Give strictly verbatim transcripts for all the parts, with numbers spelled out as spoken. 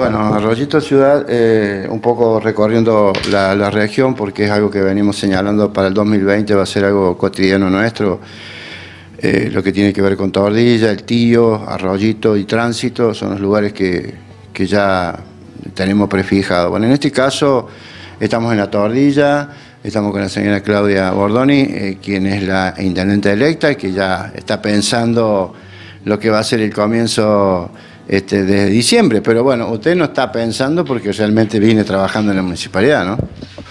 Bueno, Arroyito Ciudad, eh, un poco recorriendo la, la región, porque es algo que venimos señalando para el dos mil veinte, va a ser algo cotidiano nuestro. Eh, lo que tiene que ver con Tordilla, El Tío, Arroyito y Tránsito son los lugares que, que ya tenemos prefijados. Bueno, en este caso estamos en la Tordilla, estamos con la señora Claudia Bordoni, eh, quien es la intendente electa y que ya está pensando lo que va a ser el comienzo Este, desde diciembre, pero bueno, usted no está pensando porque realmente viene trabajando en la municipalidad, ¿no?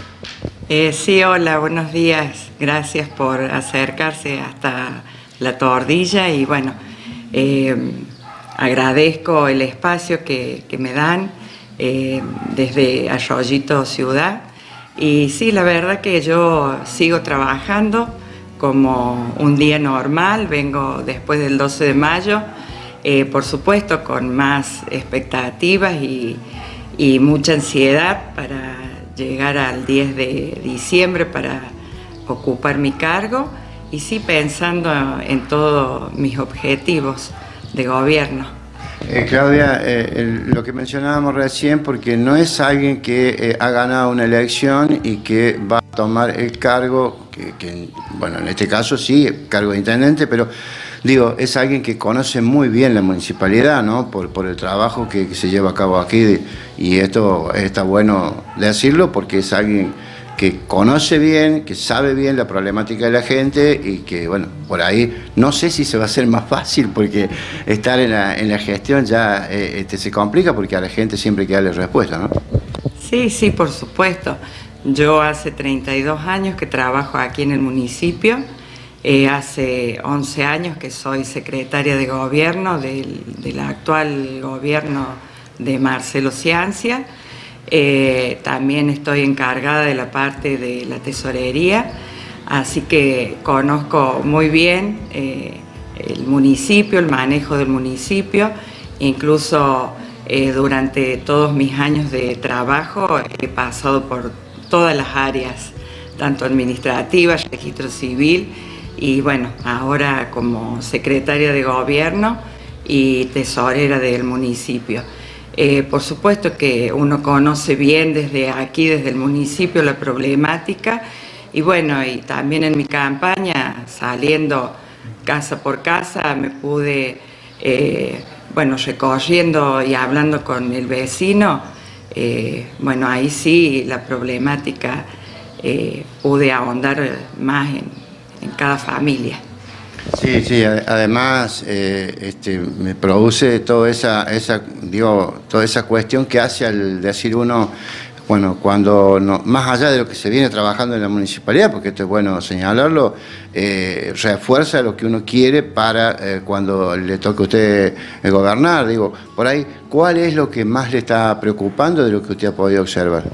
Eh, sí, hola, buenos días. Gracias por acercarse hasta la Tordilla y bueno, eh, agradezco el espacio que, que me dan eh, desde Arroyito Ciudad. Y sí, la verdad que yo sigo trabajando como un día normal, vengo después del doce de mayo. Eh, por supuesto, con más expectativas y, y mucha ansiedad para llegar al diez de diciembre para ocupar mi cargo y sí pensando en todos mis objetivos de gobierno. Eh, Claudia, eh, el, lo que mencionábamos recién, porque no es alguien que eh, ha ganado una elección y que va a tomar el cargo, que, que, bueno, en este caso sí, cargo de intendente, pero digo, es alguien que conoce muy bien la municipalidad, ¿no? Por, por el trabajo que, que se lleva a cabo aquí, y esto está bueno decirlo porque es alguien que conoce bien, que sabe bien la problemática de la gente y que, bueno, por ahí no sé si se va a hacer más fácil porque estar en la, en la gestión ya eh, este, se complica porque a la gente siempre hay que darle respuesta, ¿no? Sí, sí, por supuesto. Yo hace treinta y dos años que trabajo aquí en el municipio. Eh, hace once años que soy secretaria de gobierno del, del actual gobierno de Marcelo Ciancia. Eh, también estoy encargada de la parte de la tesorería, así que conozco muy bien eh, el municipio, el manejo del municipio. Incluso eh, durante todos mis años de trabajo he pasado por todas las áreas, tanto administrativas, registro civil, y bueno, ahora como secretaria de gobierno y tesorera del municipio. Eh, por supuesto que uno conoce bien desde aquí, desde el municipio, la problemática y bueno, y también en mi campaña, saliendo casa por casa, me pude, eh, bueno, recorriendo y hablando con el vecino, eh, bueno, ahí sí la problemática eh, pude ahondar más en, en cada familia. Sí, sí, además eh, este, me produce toda esa, esa, digo, toda esa cuestión que hace al decir uno, bueno, cuando no, más allá de lo que se viene trabajando en la municipalidad, porque esto es bueno señalarlo, eh, refuerza lo que uno quiere para eh, cuando le toque a usted eh, gobernar. Digo, por ahí, ¿cuál es lo que más le está preocupando de lo que usted ha podido observar?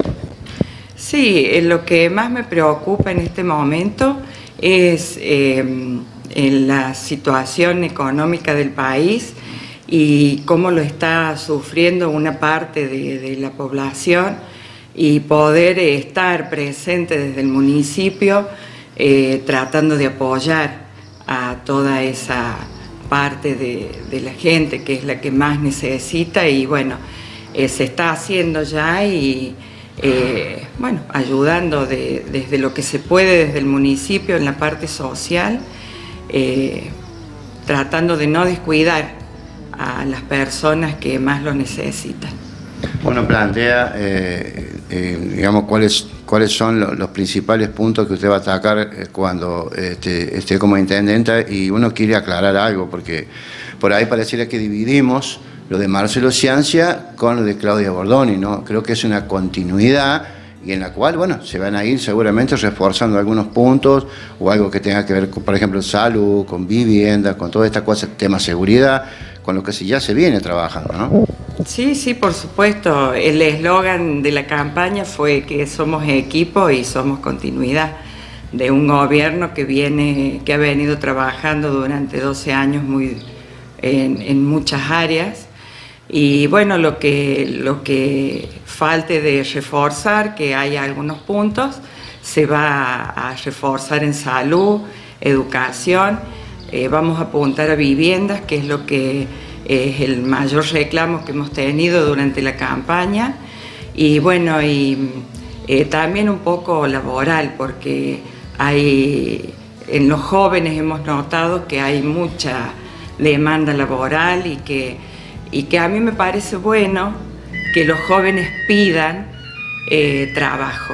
Sí, lo que más me preocupa en este momento es Eh, en la situación económica del país y cómo lo está sufriendo una parte de, de la población y poder estar presente desde el municipio eh, tratando de apoyar a toda esa parte de, de la gente que es la que más necesita y bueno, eh, se está haciendo ya y eh, bueno, ayudando de, desde lo que se puede desde el municipio en la parte social. Eh, tratando de no descuidar a las personas que más lo necesitan. Bueno, plantea, eh, eh, digamos, cuáles cuáles son los, los principales puntos que usted va a atacar eh, cuando este, esté como intendenta y uno quiere aclarar algo, porque por ahí pareciera que dividimos lo de Marcelo Ciancia con lo de Claudia Bordoni, ¿no? Creo que es una continuidad y en la cual, bueno, se van a ir seguramente reforzando algunos puntos o algo que tenga que ver con, por ejemplo, salud, con vivienda, con toda esta cosa, tema seguridad, con lo que ya se viene trabajando, ¿no? Sí, sí, por supuesto. El eslogan de la campaña fue que somos equipo y somos continuidad de un gobierno que viene, que ha venido trabajando durante doce años muy, en, en muchas áreas. Y bueno, lo que, lo que falte de reforzar, que hay algunos puntos, se va a reforzar en salud, educación, eh, vamos a apuntar a viviendas, que es lo que es el mayor reclamo que hemos tenido durante la campaña. Y bueno, y eh, también un poco laboral, porque hay, en los jóvenes hemos notado que hay mucha demanda laboral y que, y que a mí me parece bueno que los jóvenes pidan eh, trabajo.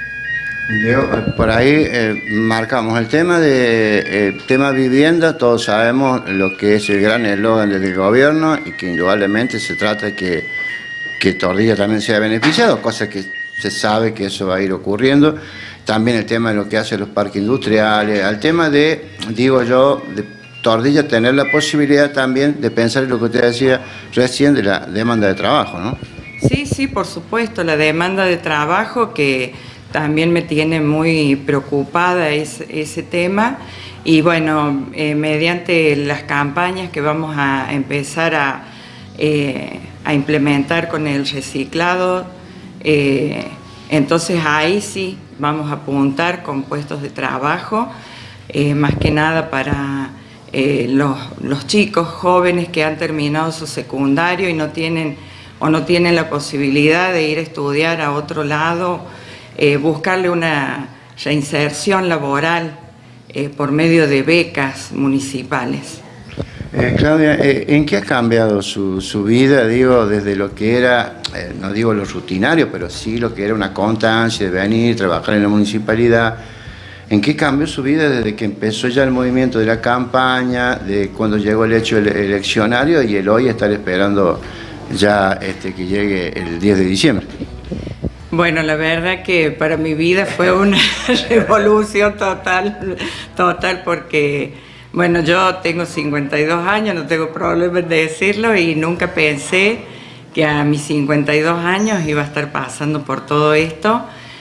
Yo, por ahí eh, marcamos el tema de eh, tema vivienda. Todos sabemos lo que es el gran eslogan del gobierno y que indudablemente se trata de que, que Tordilla también sea beneficiado, cosa que se sabe que eso va a ir ocurriendo. También el tema de lo que hacen los parques industriales, al tema de, digo yo, de Tordilla tener la posibilidad también de pensar en lo que usted decía recién de la demanda de trabajo, ¿no? Sí, sí, por supuesto, la demanda de trabajo que también me tiene muy preocupada ese, ese tema. Y bueno, eh, mediante las campañas que vamos a empezar a, eh, a implementar con el reciclado, eh, entonces ahí sí vamos a apuntar con puestos de trabajo, eh, más que nada para eh, los, los chicos jóvenes que han terminado su secundario y no tienen, o no tienen la posibilidad de ir a estudiar a otro lado. Eh, buscarle una reinserción laboral eh, por medio de becas municipales. Eh, Claudia, eh, ¿en qué ha cambiado su, su vida, digo, desde lo que era, eh, no digo lo rutinario, pero sí lo que era una constancia de venir, trabajar en la municipalidad? ¿En qué cambió su vida desde que empezó ya el movimiento de la campaña, de cuando llegó el hecho eleccionario y el hoy estar esperando ya este, que llegue el diez de diciembre? Bueno, la verdad que para mi vida fue una revolución total, total, porque, bueno, yo tengo cincuenta y dos años, no tengo problema en decirlo, y nunca pensé que a mis cincuenta y dos años iba a estar pasando por todo esto.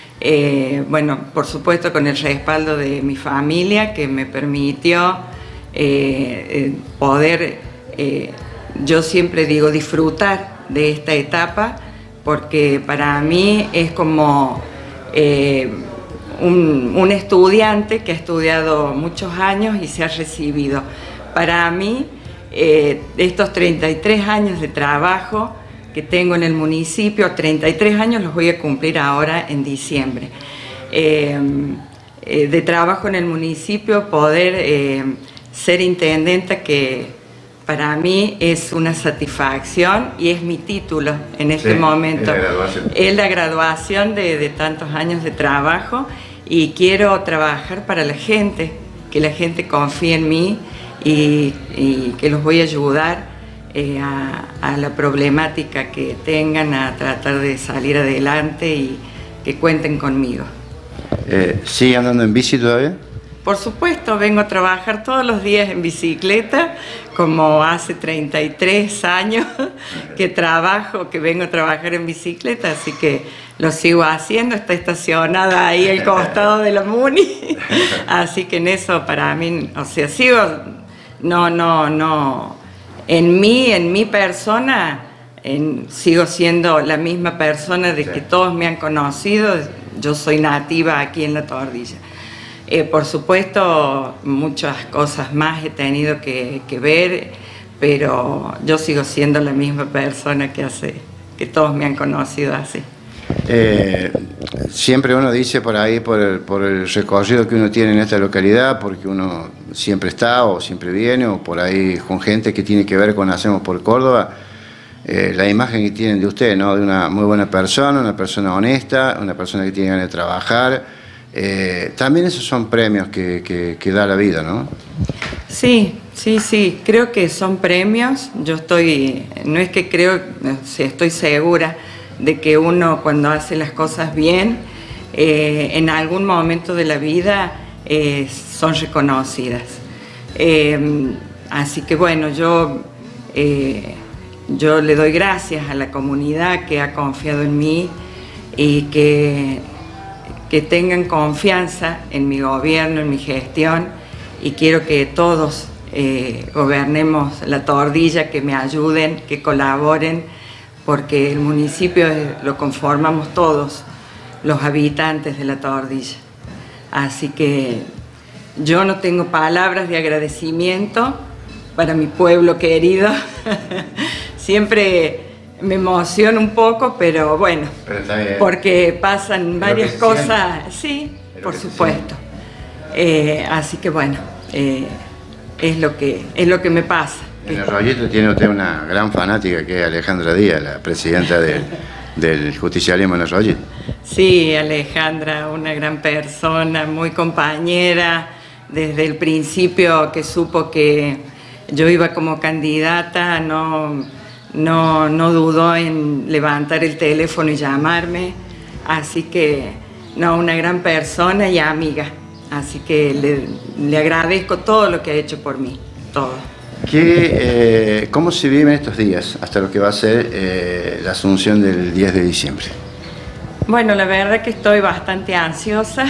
Eh, bueno, por supuesto con el respaldo de mi familia, que me permitió eh, poder, eh, yo siempre digo, disfrutar de esta etapa, porque para mí es como eh, un, un estudiante que ha estudiado muchos años y se ha recibido. Para mí, eh, estos treinta y tres años de trabajo que tengo en el municipio, treinta y tres años los voy a cumplir ahora en diciembre, eh, eh, de trabajo en el municipio, poder eh, ser intendenta, que para mí es una satisfacción y es mi título en este sí, momento. Es la graduación, es la graduación de, de tantos años de trabajo, y quiero trabajar para la gente, que la gente confíe en mí y, y que los voy a ayudar eh, a, a la problemática que tengan, a tratar de salir adelante y que cuenten conmigo. Eh, ¿Sigue andando en bici todavía? Por supuesto, vengo a trabajar todos los días en bicicleta, como hace treinta y tres años que trabajo, que vengo a trabajar en bicicleta, así que lo sigo haciendo. Está estacionada ahí al costado de la Muni, así que en eso para mí, o sea, sigo, no, no, no, en mí, en mi persona, en, sigo siendo la misma persona de que todos me han conocido. Yo soy nativa aquí en La Tordilla. Eh, por supuesto, muchas cosas más he tenido que, que ver, pero yo sigo siendo la misma persona que hace, que todos me han conocido así. Eh, siempre uno dice por ahí, por el, por el recorrido que uno tiene en esta localidad, porque uno siempre está o siempre viene, o por ahí con gente que tiene que ver con Hacemos por Córdoba, eh, la imagen que tienen de usted, ¿no? De una muy buena persona, una persona honesta, una persona que tiene ganas de trabajar. Eh, también esos son premios que, que, que da la vida, ¿no? Sí, sí, sí, creo que son premios. Yo estoy, no es que creo, sí, estoy segura de que uno cuando hace las cosas bien, eh, en algún momento de la vida eh, son reconocidas. Eh, así que bueno, yo, eh, yo le doy gracias a la comunidad que ha confiado en mí y que que tengan confianza en mi gobierno, en mi gestión, y quiero que todos eh, gobernemos La Tordilla, que me ayuden, que colaboren, porque el municipio lo conformamos todos, los habitantes de La Tordilla. Así que yo no tengo palabras de agradecimiento para mi pueblo querido. Siempre me emociona un poco, pero bueno, pero está bien, porque pasan varias cosas, sí, por supuesto. Eh, así que bueno, eh, es lo que es lo que me pasa. En el Rollito tiene usted una gran fanática que es Alejandra Díaz, la presidenta del, del justicialismo en el Rollito. Sí, Alejandra, una gran persona, muy compañera, desde el principio que supo que yo iba como candidata, no, no, no dudó en levantar el teléfono y llamarme, así que, no, una gran persona y amiga, así que le, le agradezco todo lo que ha hecho por mí, todo. ¿Qué, eh, ¿Cómo se viven estos días hasta lo que va a ser eh, la asunción del diez de diciembre? Bueno, la verdad que estoy bastante ansiosa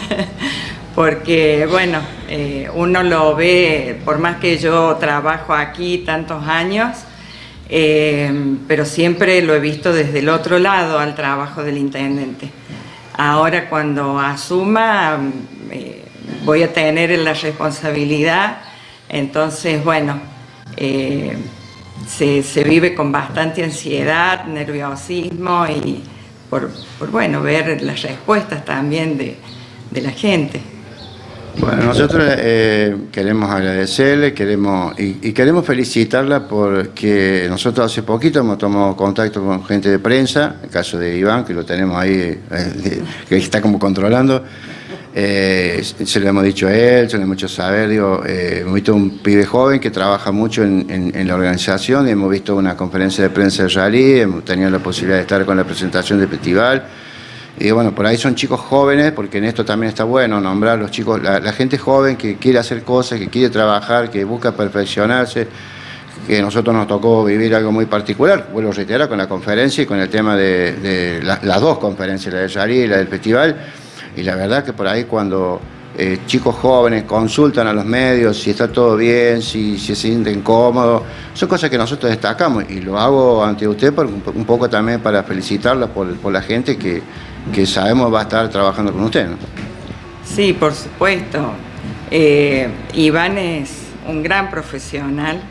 porque, bueno, eh, uno lo ve, por más que yo trabajo aquí tantos años, eh, pero siempre lo he visto desde el otro lado al trabajo del intendente. Ahora cuando asuma eh, voy a tener la responsabilidad, entonces, bueno, eh, se, se vive con bastante ansiedad, nerviosismo y por, por bueno, ver las respuestas también de, de la gente. Bueno, nosotros eh, queremos agradecerle, queremos y, y queremos felicitarla porque nosotros hace poquito hemos tomado contacto con gente de prensa, el caso de Iván, que lo tenemos ahí, eh, que está como controlando. Eh, se lo hemos dicho a él, se lo hemos hecho saber, digo, eh, hemos visto un pibe joven que trabaja mucho en, en, en la organización, y hemos visto una conferencia de prensa de Rally, hemos tenido la posibilidad de estar con la presentación del festival, y bueno, por ahí son chicos jóvenes, porque en esto también está bueno nombrar los chicos, la, la gente joven que quiere hacer cosas, que quiere trabajar, que busca perfeccionarse, que a nosotros nos tocó vivir algo muy particular, vuelvo a reiterar, con la conferencia y con el tema de, de la, las dos conferencias, la de Rally y la del festival. Y la verdad que por ahí cuando eh, chicos jóvenes consultan a los medios si está todo bien, si, si se sienten cómodos, son cosas que nosotros destacamos y lo hago ante usted por, un poco también para felicitarla por, por la gente que, que sabemos va a estar trabajando con usted, ¿no? Sí, por supuesto. Eh, Iván es un gran profesional.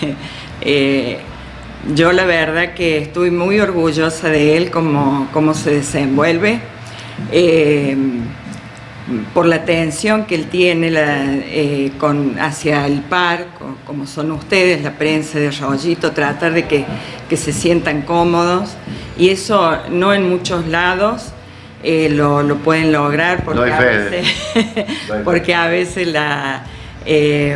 eh, yo la verdad que estoy muy orgullosa de él, cómo, cómo se desenvuelve. Eh, por la atención que él tiene la, eh, con, hacia el par, con, como son ustedes, la prensa de Rollito, tratar de que, que se sientan cómodos, y eso no en muchos lados eh, lo, lo pueden lograr, porque, a veces, porque a veces la, eh,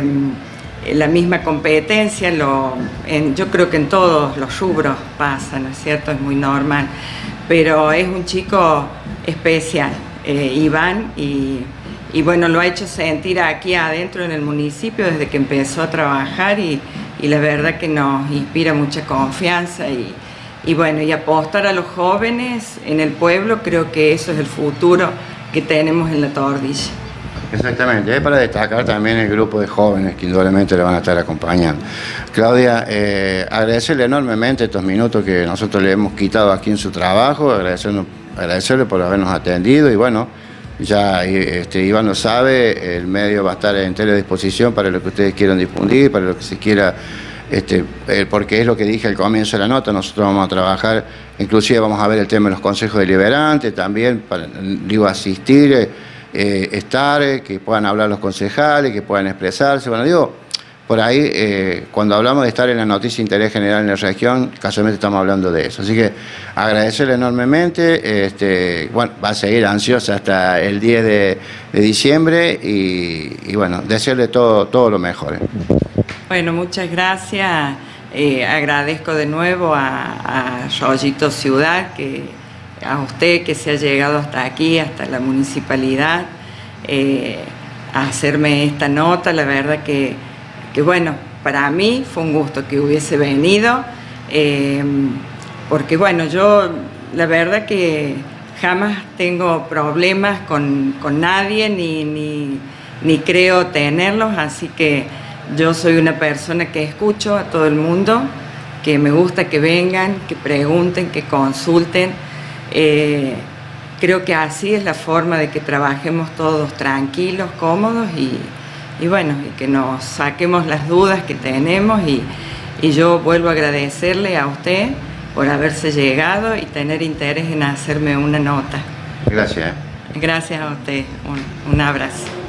la misma competencia, lo, en, yo creo que en todos los rubros pasa, ¿no es cierto? Es muy normal, pero es un chico especial, eh, Iván, y, y bueno, lo ha hecho sentir aquí adentro en el municipio desde que empezó a trabajar, y, y la verdad que nos inspira mucha confianza, y, y bueno, y apostar a los jóvenes en el pueblo, creo que eso es el futuro que tenemos en La Tordilla. Exactamente, es para destacar también el grupo de jóvenes que indudablemente le van a estar acompañando. Claudia, eh, agradecerle enormemente estos minutos que nosotros le hemos quitado aquí en su trabajo, agradecernos agradecerle por habernos atendido, y bueno, ya este, Iván lo sabe, el medio va a estar en entera disposición para lo que ustedes quieran difundir, para lo que se quiera, este, eh, porque es lo que dije al comienzo de la nota, nosotros vamos a trabajar, inclusive vamos a ver el tema de los consejos deliberantes también, para, digo, asistir, eh, estar, eh, que puedan hablar los concejales, que puedan expresarse, bueno, digo, por ahí, eh, cuando hablamos de estar en la noticia de interés general en la región, casualmente estamos hablando de eso. Así que agradecerle enormemente, este, bueno, va a seguir ansiosa hasta el diez de diciembre y, y bueno, desearle todo, todo lo mejor. ¿eh? Bueno, muchas gracias. Eh, agradezco de nuevo a, a Rollito Ciudad, que, a usted que se ha llegado hasta aquí, hasta la municipalidad, eh, a hacerme esta nota. La verdad que que bueno, para mí fue un gusto que hubiese venido, eh, porque bueno, yo la verdad que jamás tengo problemas con, con nadie, ni, ni, ni creo tenerlos, así que yo soy una persona que escucho a todo el mundo, que me gusta que vengan, que pregunten, que consulten. Eh, creo que así es la forma de que trabajemos todos tranquilos, cómodos y y bueno, y que nos saquemos las dudas que tenemos y, y yo vuelvo a agradecerle a usted por haberse llegado y tener interés en hacerme una nota. Gracias. Gracias a usted, un, un abrazo.